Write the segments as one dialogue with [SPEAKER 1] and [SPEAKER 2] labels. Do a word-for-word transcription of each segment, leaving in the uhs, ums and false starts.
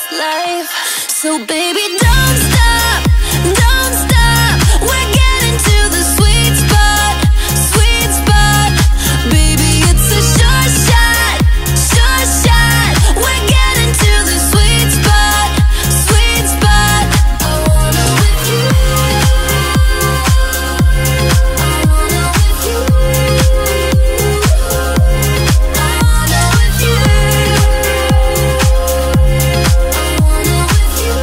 [SPEAKER 1] best life. So baby, don't stop, don't stop. We're getting to the sweet spot, sweet spot. Baby, it's a sure shot, sure shot. We're getting to the sweet spot, sweet spot. I wanna with you, I wanna with you, I wanna with you, I wanna with you.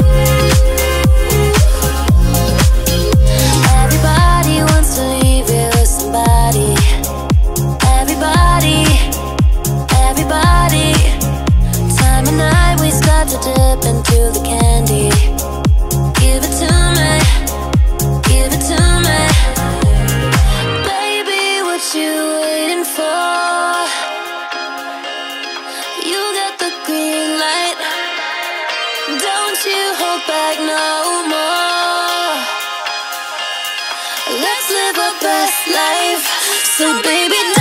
[SPEAKER 1] Everybody wants to leave you with somebody. Everybody, everybody. Time of night we start to dip into the candy. Give it to me, give it to me. Baby, what you waiting for? You got the green light. Don't you hold back no more. Let's live our best life. So baby,